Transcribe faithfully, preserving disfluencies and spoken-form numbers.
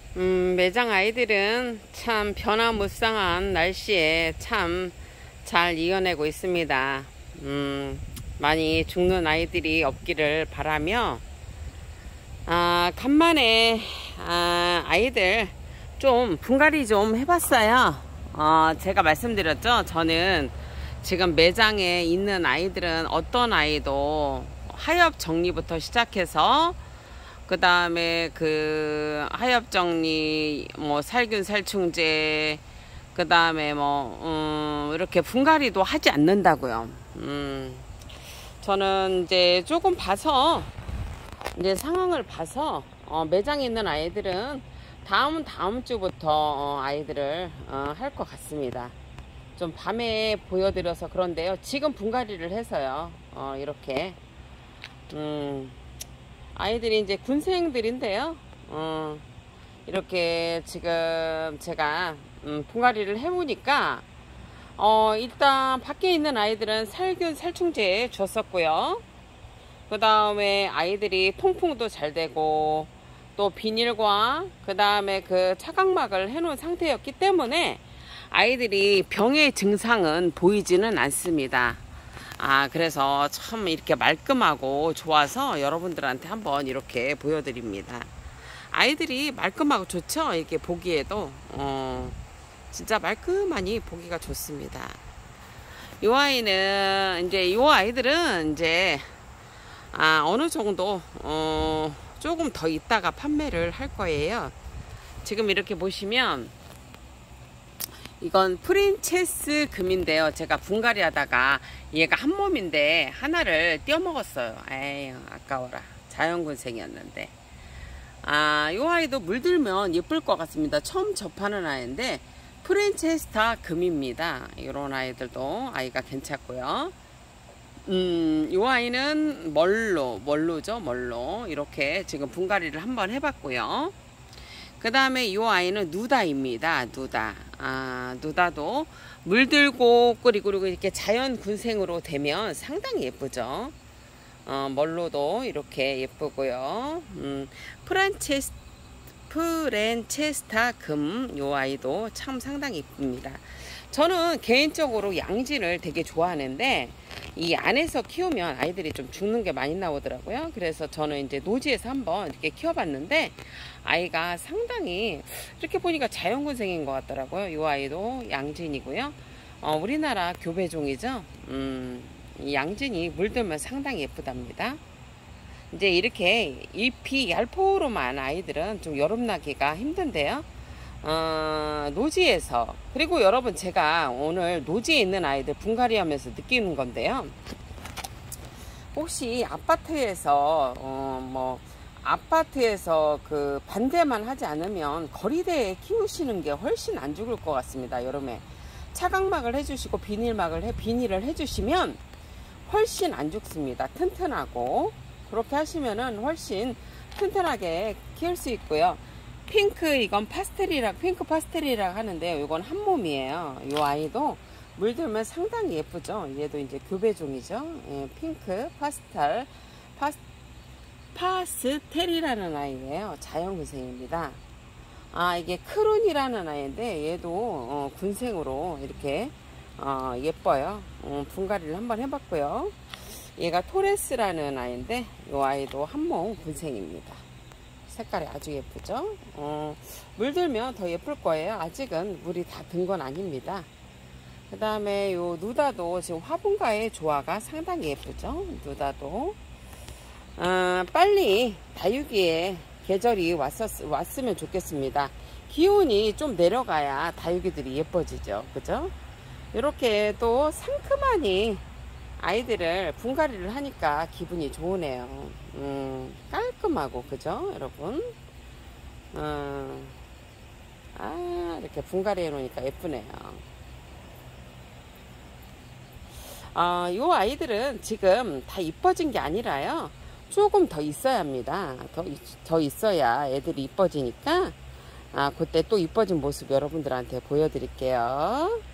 음, 매장 아이들은 참 변화무쌍한 날씨에 참 잘 이겨내고 있습니다. 음, 많이 죽는 아이들이 없기를 바라며, 아, 간만에, 아, 아이들 좀 분갈이 좀 해봤어요. 어, 제가 말씀드렸죠. 저는 지금 매장에 있는 아이들은 어떤 아이도 하엽 정리부터 시작해서 그 다음에 그 하엽 정리, 뭐 살균 살충제, 그 다음에 뭐 음, 이렇게 분갈이도 하지 않는다고요. 음, 저는 이제 조금 봐서 이제 상황을 봐서 어, 매장에 있는 아이들은 다음 다음 주부터 어, 아이들을 어, 할 것 같습니다. 좀 밤에 보여드려서 그런데요. 지금 분갈이를 해서요. 어, 이렇게 음. 아이들이 이제 군생들인데요. 어, 이렇게 지금 제가 음, 분갈이를 해보니까 어, 일단 밖에 있는 아이들은 살균 살충제 줬었고요. 그 다음에 아이들이 통풍도 잘 되고 또 비닐과 그 다음에 그 차각막을 해놓은 상태였기 때문에 아이들이 병의 증상은 보이지는 않습니다. 아, 그래서 참 이렇게 말끔하고 좋아서 여러분들한테 한번 이렇게 보여드립니다. 아이들이 말끔하고 좋죠? 이렇게 보기에도, 어, 진짜 말끔하니 보기가 좋습니다. 이 아이는, 이제, 이 아이들은 이제, 아, 어느 정도, 어, 조금 더 있다가 판매를 할 거예요. 지금 이렇게 보시면, 이건 프린체스 금인데요. 제가 분갈이 하다가 얘가 한 몸인데 하나를 떼어 먹었어요. 에이, 아까워라. 자연군생이었는데. 아, 요 아이도 물들면 예쁠 것 같습니다. 처음 접하는 아이인데 프린체스타 금입니다. 이런 아이들도 아이가 괜찮고요. 음, 요 아이는 멀로, 멀로죠, 멀로. 이렇게 지금 분갈이를 한번 해봤고요. 그 다음에 이 아이는 누다입니다. 누다. 아, 누다도 물들고 그리고 이렇게 자연 군생으로 되면 상당히 예쁘죠. 어, 멀로도 이렇게 예쁘고요. 음, 프란체스, 프렌체스타 금, 이 아이도 참 상당히 예쁩니다. 저는 개인적으로 양진을 되게 좋아하는데 이 안에서 키우면 아이들이 좀 죽는 게 많이 나오더라고요. 그래서 저는 이제 노지에서 한번 이렇게 키워봤는데 아이가 상당히 이렇게 보니까 자연군생인 것 같더라고요. 이 아이도 양진이고요. 어, 우리나라 교배종이죠. 음, 이 양진이 물들면 상당히 예쁘답니다. 이제 이렇게 잎이 얄포로만 아이들은 좀 여름나기가 힘든데요. 어, 노지에서, 그리고 여러분 제가 오늘 노지에 있는 아이들 분갈이 하면서 느끼는 건데요. 혹시 아파트에서 어, 뭐 아파트에서 그 반대만 하지 않으면 거리대에 키우시는 게 훨씬 안 죽을 것 같습니다. 여름에 차각막을 해주시고 비닐막을 해 비닐을 해주시면 훨씬 안 죽습니다. 튼튼하고 그렇게 하시면은 훨씬 튼튼하게 키울 수 있고요. 핑크, 이건 파스텔이라, 핑크 파스텔이라고 하는데요. 이건 한 몸이에요. 이 아이도 물들면 상당히 예쁘죠. 얘도 이제 교배종이죠. 예, 핑크, 파스텔, 파스, 파스텔이라는 아이예요. 자연군생입니다. 아, 이게 크룬이라는 아이인데 얘도 어, 군생으로 이렇게 어, 예뻐요. 어, 분갈이를 한번 해봤고요. 얘가 토레스라는 아이인데 이 아이도 한 몸 군생입니다. 색깔이 아주 예쁘죠. 어, 물들면 더 예쁠 거예요. 아직은 물이 다 든 건 아닙니다. 그 다음에 요 누다도 지금 화분과의 조화가 상당히 예쁘죠. 누다도 어, 빨리 다육이의 계절이 왔었, 왔으면 좋겠습니다. 기온이 좀 내려가야 다육이들이 예뻐지죠. 그죠? 이렇게 또 상큼하니 아이들을 분갈이를 하니까 기분이 좋으네요. 음, 깔끔하고, 그죠, 여러분? 음, 아, 이렇게 분갈이 해놓으니까 예쁘네요. 아, 요 아이들은 지금 다 이뻐진 게 아니라요. 조금 더 있어야 합니다. 더, 더 있어야 애들이 이뻐지니까, 아, 그때 또 이뻐진 모습 여러분들한테 보여드릴게요.